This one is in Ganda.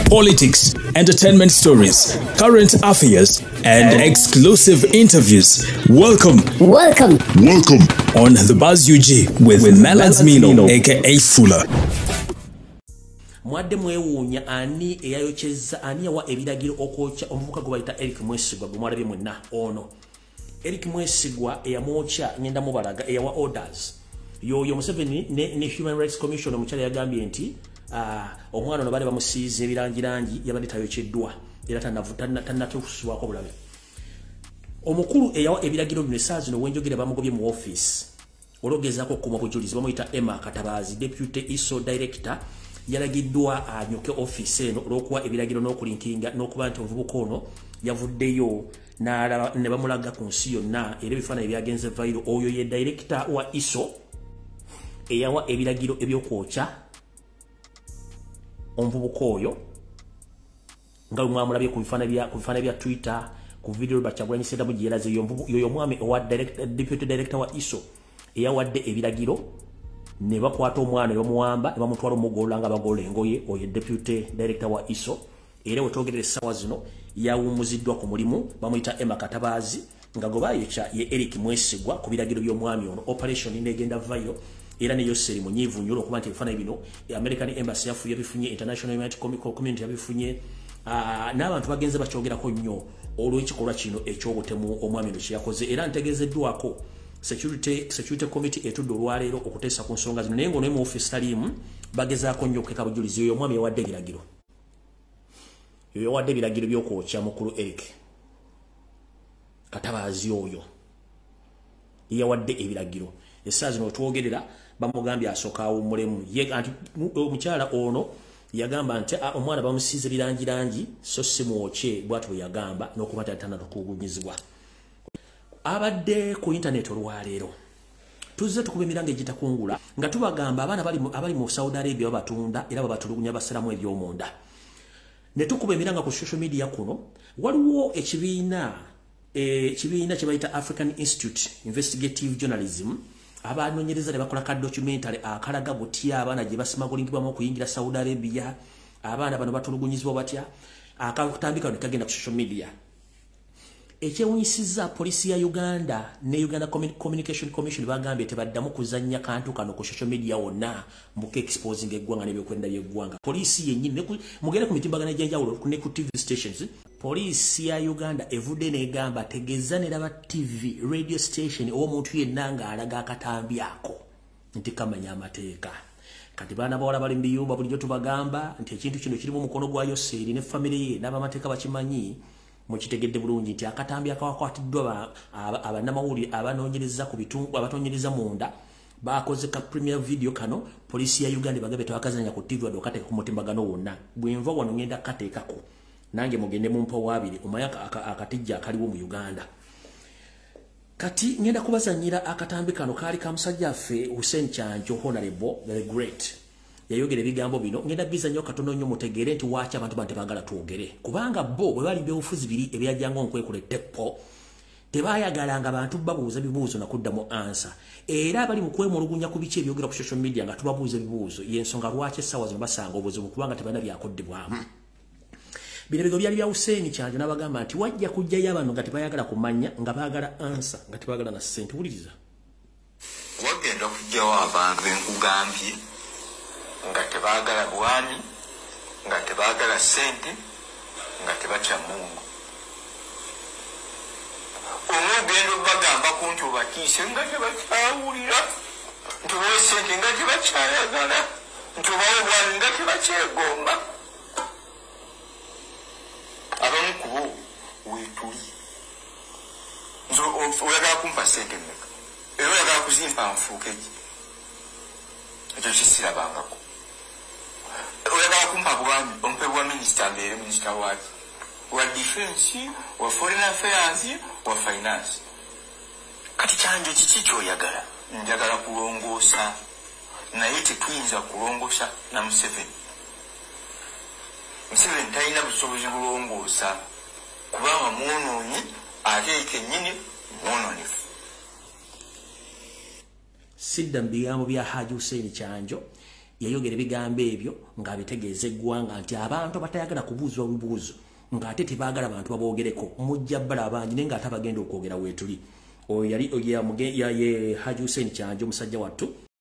politics, entertainment stories, current affairs, and exclusive interviews. Welcome on the Buzz UG with Melans Mino, aka Fuller. Mwadde mwewuunya ani eyayokyezza ani yawa ebiragiro okwokya omuvubuka gwe bayita Eric Mwesigwa gwe mwalabye mwenna ono. Eric Mwesigwa eyamwokya ngenda mubalaga eyawa orders. Yoyo Museveni ne Human Rights Commission omukyala yagambye nti omwana ono bali bamusiize ebirangirangi yabadde tayokeddwa era tannatuusibwako bulabe. Omukulu eyawa ebiragiro bino essaawa zino wenjogera bamugobye mu office olwogezaako okukuma bujulizi bamuyita Emma Katabazi, Deputy ISO Director, yalagiddwa anyoke office eno olw'okuwa ebiragiro n'okulinkinga n'okuba nti omuvubuka ono yavuddeyo ne bamulaga ku nsi yonna era ebifaananyi byagenze viral. Oyo ye Director wa ISO eyawa ebiragiro ebyokwokya omuvubuka oyo nga mwamulabye ku bifaananyi bya Twitter, ku video Bakyagulanyi Ssentamu gye yalaze. Yoyo mwami owa Deputy Director wa ISO eyawadde ebiragiro ne bakwata omwana ne bamuwamba ne bamutwala omugolola nga bagola engoye. Oyo Deputy Director wa ISO era wetwogerera essaawa zino yawumuziddwa ku mulimu bamuyita Emma Katabazi nga gwe bayokya ye Eric Mwesigwa ku biragiro by'omwami ono. Operation negenda viral era neyo seri munyivu nnyo okuba nti ebifaananyi bino American Embassy yafuye yabifunye, International United Community yabifunye, n'abantu bagenze bakyogerako nnyo olw'ekikolwa kino eky'obutemu omwami ono kye yakoze. Era ntegeezeddwako security committee etudde olwaleero okuteesa ku nsonga zino, naye ng'ono mu office taliimu bagezaako nnyo okukeka bujulizi. Oyo omwami yawadde ebiragiro, yoyo yawadde ebiragiro by'okwokya mukulu Eric Katabazi. Oyo yawadde ebiragiro. Essaawa zino otwogerera bamugambye asooka awummulemu. Omukyala ono yagamba nti omwana bamusiize birangirangi so si mwokye, bw'atyo bwe yagamba n'okuba tannatukugunyizibwa. Abadde ku internet olwaleero tuzze tukuba emiranga egitakungula nga tubagamba abaana abali mu Saudi Arabia babatunda era babatulugunya basalamu ebyomunda. Ne tukuba emiranga ku social media kuno waliwo ekibiina kye bayita African Institute Investigative Journalism abanoonyereza ne bakola ka documentary akalaga butya abaana gye basimagulingibwamu okuyingira Saudi Arabia, abaana bano batulugunyizibwa batya. Akatambika ne kagenda ku social media. Ekyewunyisizza poliisi ya Uganda ne Uganda Communication Commission bagambye tebaddamu kuzannya kantu kano ku social media wonna mbuka exposing eggwanga n'ebyokwenda by'eggwanga. Poliisi yennyini mugende ku mitimbagano egy'enjawulo ne ku TV stations. Poliisi ya Uganda evudde n'egamba tegeeza neraba TV radio station omuntu yenna ng'alaga akatambi ako nti kamanya amateeka. Kati baana bawala bali mu biyumba bulijjo tubagamba nti ekintu kino kirimu omukono gwa Yoseeri ne famire ye n'abamateeka bakimanyi. Mukitegedde bulungi nti akatambi akakwatiddwa abannamawulire abanoonyereza ku bitundu abatonyereza munda bakoze ka premier video kano. Poliisi ya Uganda bagabye tewakazanya ku TV wadde okateeka ku mutimbagano wonna. Bwenva wano ngenda kateekako nange mugende mu mpa wabiri omayaka akatijja akaliwo mu Uganda. Kati ngenda kubazanyira akatambi kano kaali ka musajja affe Hussein Kyanjo Honorable the Great. Yayogera ebigambo bino ngenda bizanyo katono nnyo mutegeere nti waaki abantu bantebagala twogere, kubanga bo bwe bali byobufuzi biri ebyajjanga onkwekoleddepo tebayagalanga bantu babuuza bibuuzo nakuddamu ansa. Era bali mu kwemulugunya ku biki ebyogera ku social media nga tubabuuza ebibuuzo y'ensonga lwaki essaawa zino basanga obuzibu kubanga tebalina byakoddebwamu. Bino bigo byali bya Hussein Kyanjo n'abagamba nti wajja kujjayo abantu nga tebayagala kumanya nga baagala ansa nga tebaagala na ssente. Wuliriza. Wagenda kujjawo abantu enkugambye nga tebaagala bwami, nga tebaagala ssente, nga tebatya Mungu. Omugendo bagamba ku nti obakiise nga tebakyawulira, nti obawe ssente nga tebakyayagala, nti obawe obwami nga tebakyegomba. Abamu ku bo weetuli. Nze oyagala kumpa ssente mmeka? Era oyagala kuzimpa nfuuke ki? Ekyo kisirabangako. Oyagala kumpa bwami ompe bwa minisita mbeere minisita waki wa defense, wa foreign affairs, wa finance. Kati Kyanjo kiki kyoyagala? Njagala kulongoosa naye tetuyinza kulongoosa na Museveni. Museveni talina busobozi bulongoosa kubanga mwonoonyi ate kennyini mwononefu. Sidda mu bigambo bya Haji Hussein Kyanjo yayogera ebigambo ebyo ng'abitegeeza eggwanga nti abantu batayagala kubuuzwa bubuuzo ng'ate tebaagala abantu baboogereko mujja bbala abangi naye ng'ate abagenda okwogera weetuli oyo yali ye Haji Hussein Kyanja omusajja wattu